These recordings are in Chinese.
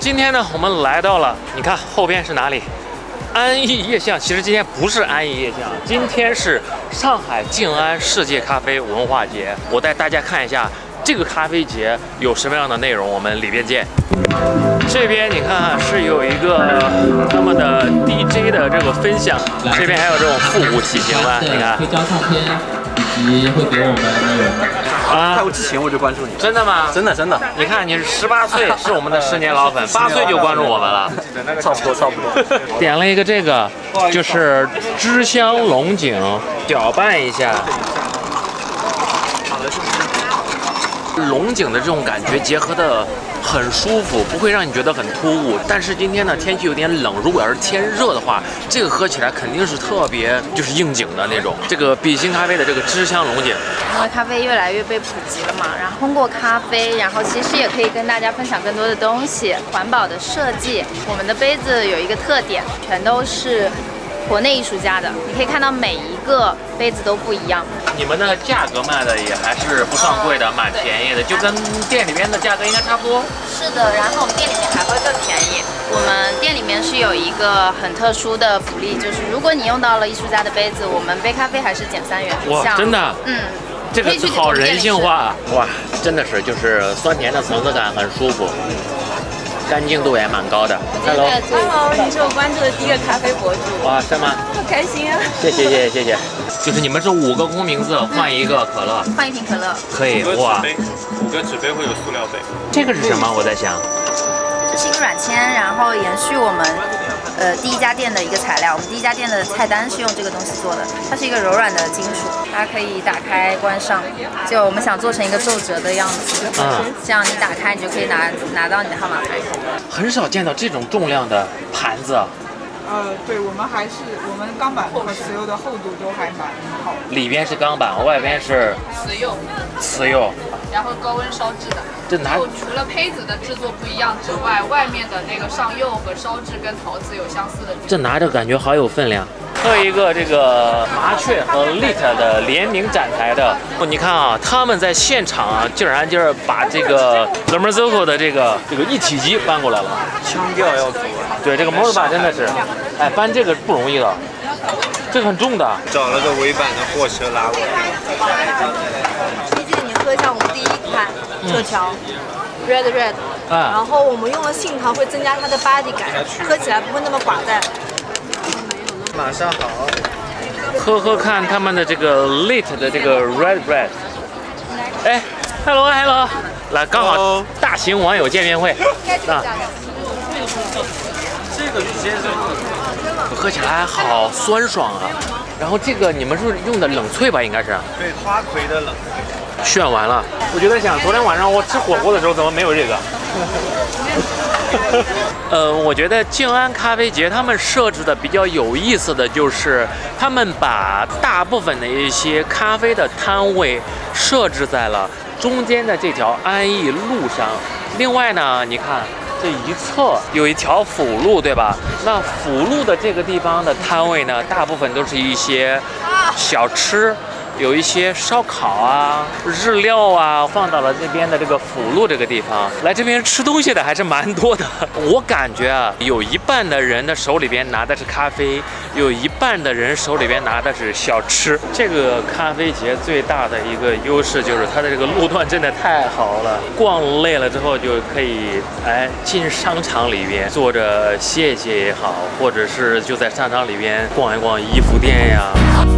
今天呢，我们来到了，你看后边是哪里？安逸夜巷。其实今天不是安逸夜巷，今天是上海静安世界咖啡文化节。我带大家看一下这个咖啡节有什么样的内容，我们里边见。这边你看是有一个他们的 DJ 的这个分享，这边还有这种复古骑行吧，你看。 黑胶唱片以及会给我们在我之前我就关注你， 真的吗？ 真的。 你看你是18岁，是我们的10年老粉，8岁就关注我们了， 差不多。 点了一个这个，就是芝香龙井，搅拌一下。龙井的这种感觉结合的很舒服，不会让你觉得很突兀。但是今天呢，天气有点冷，如果要是天热的话，这个喝起来肯定是特别就是应景的那种。这个比心咖啡的这个芝香龙井， 因为咖啡越来越被普及了嘛，然后通过咖啡，然后其实也可以跟大家分享更多的东西。环保的设计，我们的杯子有一个特点，全都是国内艺术家的，你可以看到每一个杯子都不一样。 你们的价格卖的也还是不算贵的，蛮便宜的，就跟店里面的价格应该差不多。 是的，然后我们店里面还会更便宜。我们店里面是有一个很特殊的福利，就是如果你用到了艺术家的杯子，我们杯咖啡还是减3元。 哇，真的？这个好人性化。哇，真的是就是酸甜的层次感很舒服。干净度也蛮高的。Hello， 你是我关注的第一个咖啡博主。 哇，是吗？ 好开心啊！ 谢谢。就是你们是5个空名字换一个可乐， 换一瓶可乐。 可以哇。 5个纸杯会有塑料杯。 这个是什么？我在想。 这是一个软签，然后延续我们第一家店的一个材料。我们第一家店的菜单是用这个东西做的，它是一个柔软的金属，它可以打开关上，就我们想做成一个皱褶的样子。这样你打开你就可以拿到你的号码牌。 很少见到这种重量的盘子。 对，我们钢板和瓷釉的厚度都还蛮好。 里边是钢板，外边是瓷釉， 然后高温烧制的。然后除了胚子的制作不一样之外，外面的那个上釉和烧制跟陶瓷有相似的。 这拿着感觉好有分量。喝一个这个麻雀和 Lit 的联名展台的，你看啊，他们在现场啊，竟然就是把这个 The Marzocco 的这个一体机搬过来了。 腔调要足啊。 对，这个 Motoba 真的是，哎，搬这个不容易的，这个很重的。 找了个尾板的货车拉过来。 推荐你喝一下我们第一款特调。Red， 然后我们用了杏桃会增加它的 body 感，喝起来不会那么寡淡。 马上好， 喝看他们的这个 Lit 的这个 Red Bread。哎 ，Hello， 来，刚好大型网友见面会啊。 这个是先生， 喝起来好酸爽啊。然后这个你们是用的冷萃吧？应该是。 对，花魁的冷。 炫完了，我就在想，昨天晚上我吃火锅的时候怎么没有这个？我觉得静安咖啡节他们设置的比较有意思的就是，他们把大部分的一些咖啡的摊位设置在了中间的这条安逸路上。另外呢，你看这一侧有一条辅路，对吧？那辅路的这个地方的摊位呢，大部分都是一些小吃。有一些烧烤啊、日料啊，放到了这边的这个辅路这个地方。来这边吃东西的还是蛮多的。我感觉啊，有一半的人的手里边拿的是咖啡，有一半的人手里边拿的是小吃。这个咖啡节最大的一个优势就是它的这个路段真的太好了，逛累了之后就可以进商场里边坐着歇一歇也好，或者是就在商场里边逛一逛衣服店呀。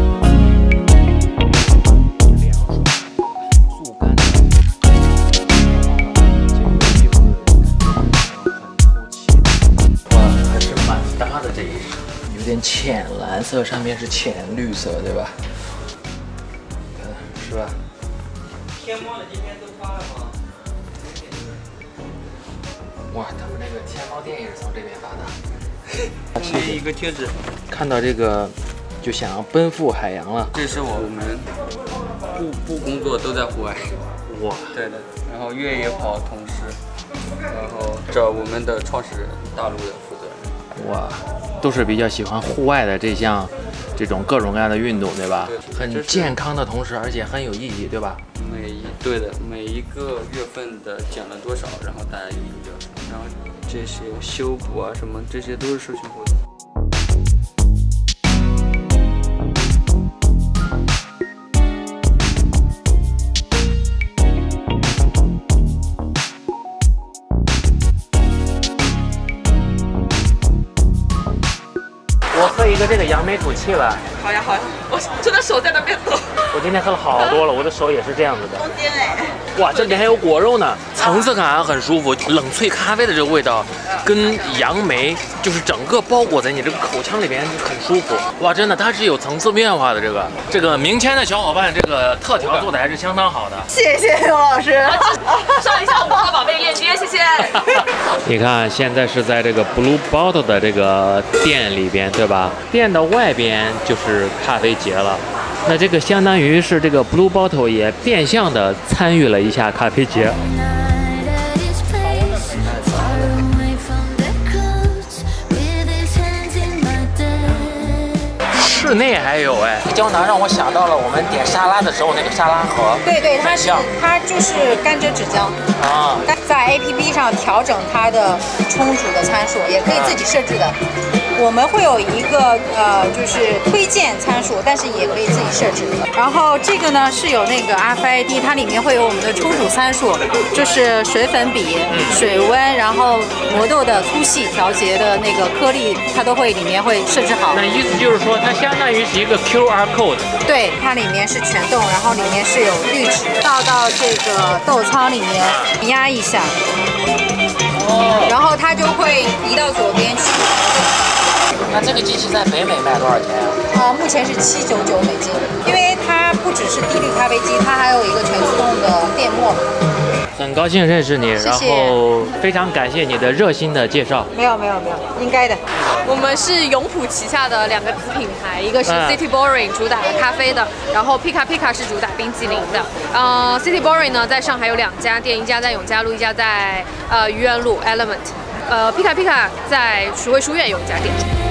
有点浅蓝色，上面是浅绿色，对吧？是吧？ 天猫的今天都发了吗？ 哇，他们那个天猫店也是从这边发的。 中间一个贴纸， 看到这个就想要奔赴海洋了。 这是我们不工作都在户外。 哇， 对的。然后越野跑同时，然后这我们的创始人大陆的负责人。 哇，都是比较喜欢户外的这种各种各样的运动，对吧？ 对， 很健康的同时，而且很有意义，对吧？ 没意义。 对的，每一个月份的减了多少，然后大家就能交上，然后这些修补啊什么，这些都是社群活动。 我喝一个这个杨梅吐气吧。 好呀好呀，我真的手在那边抖。 我今天喝了好多了，我的手也是这样子的。 中间哎， 哇，这里还有果肉呢，层次感很舒服，冷萃咖啡的这个味道，跟杨梅就是整个包裹在你这个口腔里边，很舒服。哇，真的它是有层次变化的。这个明谦的小伙伴，这个特调做的还是相当好的。 谢谢刘老师。 上一下我的宝贝链接，谢谢。 你看，现在是在这个 Blue Bottle 的这个店里边，对吧？店的外边就是咖啡节了。那这个相当于是这个 Blue Bottle 也变相的参与了一下咖啡节。室内还有哎，胶囊让我想到了我们点沙拉的时候那个沙拉盒。 对对，它就是甘蔗纸浆啊， 在 APP 上调整它的冲煮的参数，也可以自己设置的。我们会有一个就是推荐参数，但是也可以自己设置。然后这个呢是有那个 RFID， 它里面会有我们的冲煮参数，就是水粉比、水温，然后磨豆的粗细调节的那个颗粒，它都会里面会设置好。 那意思就是说，它相当于是一个 QR code。 对，它里面是全冻，然后里面是有滤纸，倒到这个豆仓里面压一下，然后它就会移到左边去。 那这个机器在北美卖多少钱啊？ 目前是799美金，因为它不只是滴滤咖啡机，它还有一个全自动的电磨。 很高兴认识你， 谢谢， 然后非常感谢你的热心的介绍。 没有，应该的。 我们是永璞旗下的2个子品牌，一个是 City Boring 主打咖啡的，然后 Pika Pika 是主打冰淇淋的。City Boring 呢在上海有2家店，一家在永嘉路，一家在愚园路 Element。Pika Pika 在徐汇书院有一家店。